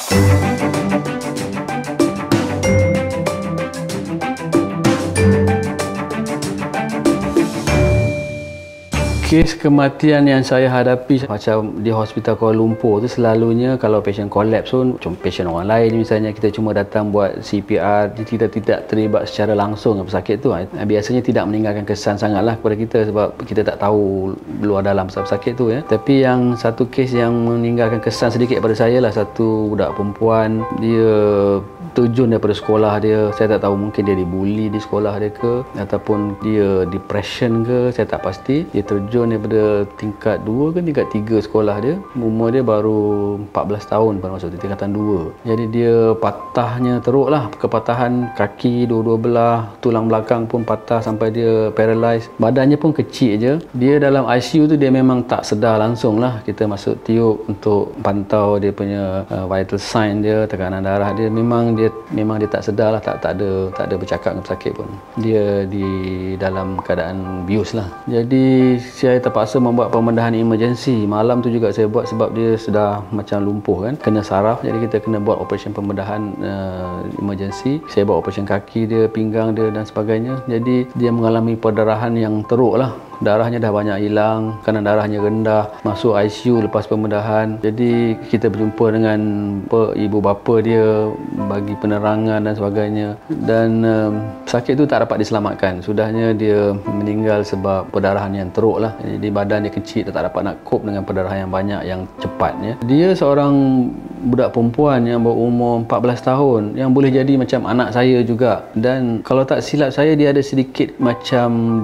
Kes kematian yang saya hadapi macam di hospital Kuala Lumpur tu selalunya kalau pasien collapse pun macam pasien orang lain misalnya, kita cuma datang buat CPR, kita tidak terlibat secara langsung dengan pesakit tu. Biasanya tidak meninggalkan kesan sangatlah kepada kita sebab kita tak tahu luar dalam pesakit tu ya. Tapi yang satu kes yang meninggalkan kesan sedikit pada saya lah, satu budak perempuan, dia terjun daripada sekolah dia. Saya tak tahu, mungkin dia dibuli di sekolah dia ke ataupun dia depression ke, saya tak pasti. Dia terjun daripada tingkat 2 ke tingkat 3 sekolah dia. Umur dia baru 14 tahun pada masa tu, tingkatan 2. Jadi dia patahnya teruk lah, kepatahan kaki dua-dua belah, tulang belakang pun patah sampai dia paralyzed. Badannya pun kecil je. Dia dalam ICU tu dia memang tak sedar langsung lah. Kita masuk tiup untuk pantau dia punya vital sign dia, tekanan darah dia. Memang dia tak sedar lah, tak ada bercakap dengan pesakit pun. Dia di dalam keadaan bius lah. Jadi saya terpaksa membuat pembedahan emergency. Malam tu juga saya buat sebab dia sudah macam lumpuh kan, kena saraf. Jadi kita kena buat operasi pembedahan emergency. Saya buat operasi kaki dia, pinggang dia dan sebagainya. Jadi dia mengalami perdarahan yang teruk lah. Darahnya dah banyak hilang, kanan darahnya rendah, masuk ICU lepas pembedahan. Jadi kita berjumpa dengan ibu bapa dia, bagi penerangan dan sebagainya. Dan sakit tu tak dapat diselamatkan. Sudahnya dia meninggal sebab perdarahan yang teruk lah. Jadi badan dia kecil, tak dapat nak cope dengan perdarahan yang banyak, yang cepatnya. Dia seorang budak perempuan yang berumur 14 tahun yang boleh jadi macam anak saya juga. Dan kalau tak silap saya, dia ada sedikit macam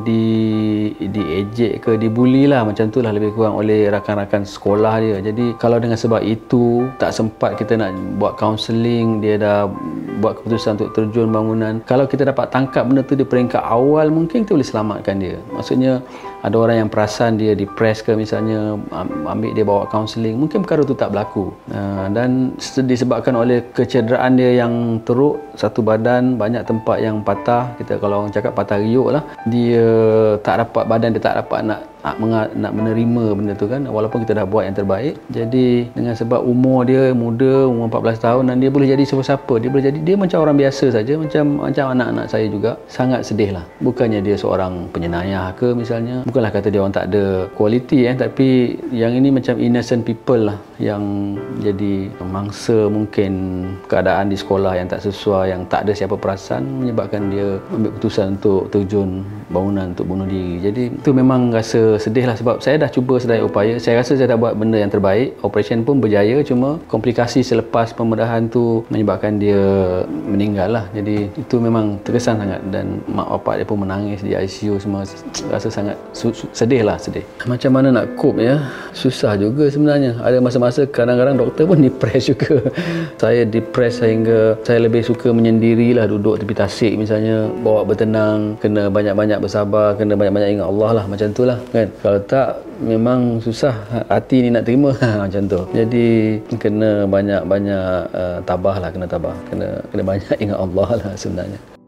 diejek ke dibuli lah, macam tu lah lebih kurang oleh rakan-rakan sekolah dia. Jadi kalau dengan sebab itu tak sempat kita nak buat kaunseling, dia dah buat keputusan untuk terjun bangunan. Kalau kita dapat tangkap benda tu di peringkat awal, mungkin kita boleh selamatkan dia. Maksudnya ada orang yang perasan dia depressed ke misalnya, ambil dia bawa kaunseling, mungkin perkara tu tak berlaku. Dan disebabkan oleh kecederaan dia yang teruk, satu badan, banyak tempat yang patah, kita kalau orang cakap patah riuk lah, dia tak dapat, badan dia tak dapat nak menerima benda tu kan, walaupun kita dah buat yang terbaik. Jadi dengan sebab umur dia muda, umur 14 tahun, dan dia boleh jadi siapa-siapa. Dia boleh jadi, dia macam orang biasa saja, macam anak-anak saya juga. Sangat sedih lah. Bukannya dia seorang penyinayah ke misalnya, bukanlah kata dia orang tak ada kualiti tapi yang ini macam innocent people lah, yang jadi mangsa mungkin keadaan di sekolah yang tak sesuai, yang tak ada siapa perasan, menyebabkan dia ambil keputusan untuk terjun bangunan untuk bunuh diri. Jadi itu memang rasa sedih lah, sebab saya dah cuba sedaya upaya. Saya rasa saya dah buat benda yang terbaik. Operation pun berjaya, cuma komplikasi selepas pembedahan tu menyebabkan dia meninggal lah. Jadi itu memang terkesan sangat, dan mak bapak dia pun menangis di ICU semua. Rasa sangat sedih lah, sedih. Macam mana nak cope ya? Susah juga sebenarnya. Ada masa-masa kadang-kadang doktor pun depress juga. Saya depress sehingga saya lebih suka menyendiri lah, duduk tepi tasik misalnya, bawa bertenang, kena banyak-banyak bersabar, kena banyak-banyak ingat Allah lah, macam tu lah kan. Kalau tak memang susah, hati ni nak terima macam tu. Jadi kena banyak-banyak tabah lah, kena banyak ingat Allah lah sebenarnya.